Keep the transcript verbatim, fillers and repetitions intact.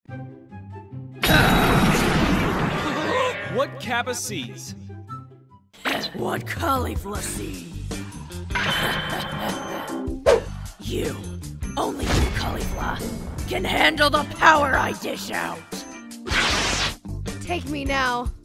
What Cabba sees? What Caulifla sees? You, only you, Caulifla, can handle the power I dish out. Take me now.